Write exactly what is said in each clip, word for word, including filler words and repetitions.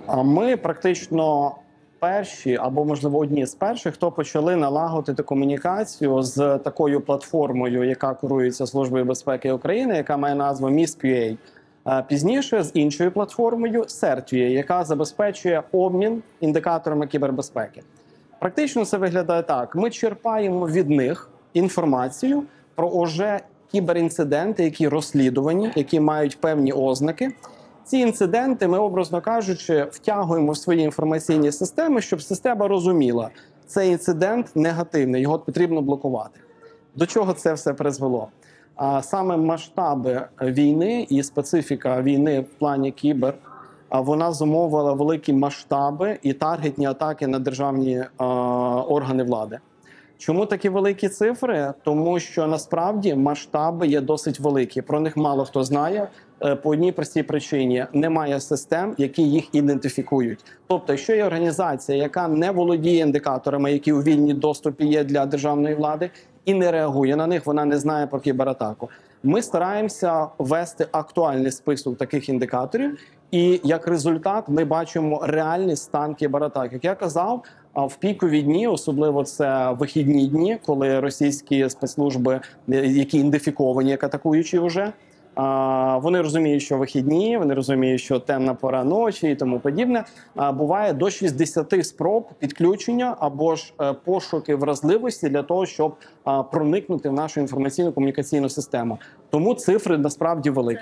А ми практично перші, або, можливо, одні з перших, хто почали налагодити комунікацію з такою платформою, яка курується Службою безпеки України, яка має назву міст.ua. Пізніше з іншою платформою CERT.ua, яка забезпечує обмін індикаторами кібербезпеки. Практично це виглядає так. Ми черпаємо від них інформацію про уже кіберінциденти, які розслідувані, які мають певні ознаки. Ці інциденти ми, образно кажучи, втягуємо в свої інформаційні системи, щоб система розуміла, цей інцидент негативний, його потрібно блокувати. До чого це все призвело? А саме масштаби війни і специфіка війни в плані кібер, вона зумовила великі масштаби і таргетні атаки на державні а, органи влади. Чому такі великі цифри? Тому що насправді масштаби є досить великі. Про них мало хто знає. По одній простій причині – немає систем, які їх ідентифікують. Тобто, якщо є організація, яка не володіє індикаторами, які у вільній доступі є для державної влади, і не реагує на них, вона не знає про кібератаку. Ми стараємося ввести актуальний список таких індикаторів, і як результат ми бачимо реальний стан кібератак. Як я казав, в пікові дні, особливо це вихідні дні, коли російські спецслужби, які ідентифіковані як атакуючі вже, вони розуміють, що вихідні, вони розуміють, що темна пора ночі і тому подібне. Буває до шістдесяти спроб підключення або ж пошуки вразливості для того, щоб проникнути в нашу інформаційно-комунікаційну систему. Тому цифри насправді великі.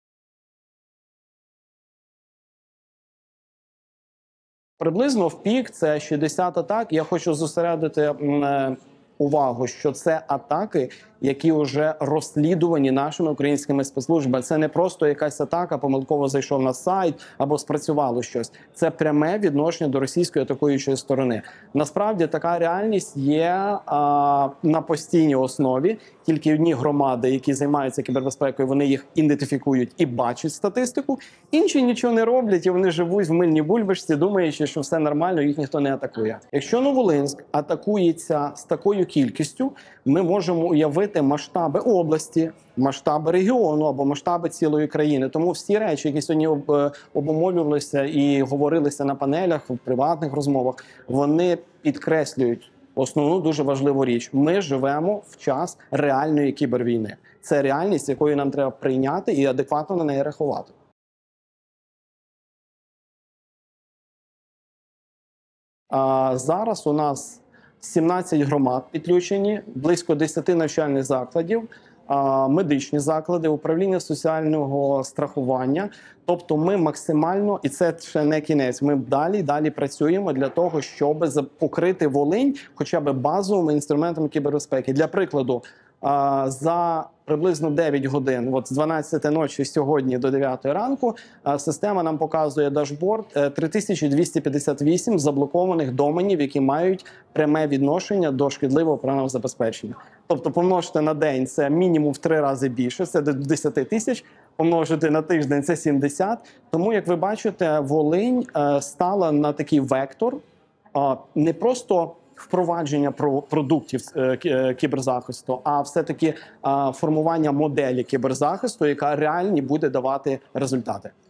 Приблизно в пік це шістдесят атак. Я хочу зосередити увагу, що це атаки, які вже розслідувані нашими українськими спецслужбами. Це не просто якась атака, помилково зайшов на сайт або спрацювало щось. Це пряме відношення до російської атакуючої сторони. Насправді така реальність є а, на постійній основі. Тільки одні громади, які займаються кібербезпекою, вони їх ідентифікують і бачать статистику. Інші нічого не роблять, і вони живуть в мильній бульбашці, думаючи, що все нормально, їх ніхто не атакує. Якщо Новолинськ атакується з такою кількістю, ми можемо уявити масштаби області, масштаби регіону або масштаби цілої країни. Тому всі речі, які сьогодні обумовлювалися і говорилися на панелях, в приватних розмовах, вони підкреслюють основну дуже важливу річ. Ми живемо в час реальної кібервійни. Це реальність, якою нам треба прийняти і адекватно на неї реагувати. А зараз у нас сімнадцять громад підключені, близько десяти навчальних закладів, медичні заклади, управління соціального страхування. Тобто ми максимально, і це ще не кінець, ми далі, далі працюємо для того, щоб покрити Волинь хоча б базовими інструментами кібербезпеки. Для прикладу, за приблизно дев'ять годин, от з дванадцятої ночі сьогодні до дев'ятої ранку, система нам показує дашборд три тисячі двісті п'ятдесят вісім заблокованих доменів, які мають пряме відношення до шкідливого програмного забезпечення. Тобто помножити на день – це мінімум в три рази більше, це до десяти тисяч, помножити на тиждень – це сімдесят. Тому, як ви бачите, Волинь стала на такий вектор не просто впровадження продуктів кіберзахисту, а все-таки формування моделі кіберзахисту, яка реально буде давати результати.